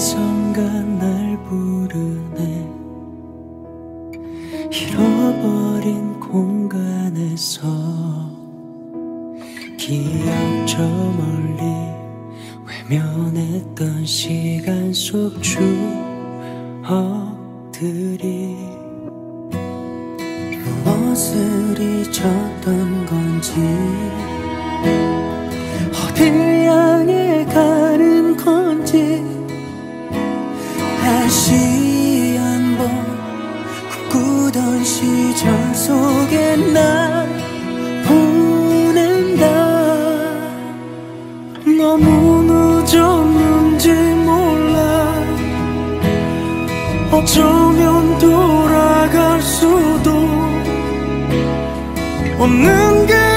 어디선가 날 부르네. 잃어버린 공간에서 기억 저 멀리 외면했던 시간 속 추억들이 무엇을 잊었던 건지, 어딜 향해 가는 건지 다시 한번 꿈꾸던 시절 속에 날 보낸다. 너무 늦었는지 몰라. 어쩌면 돌아갈 수도 없는 게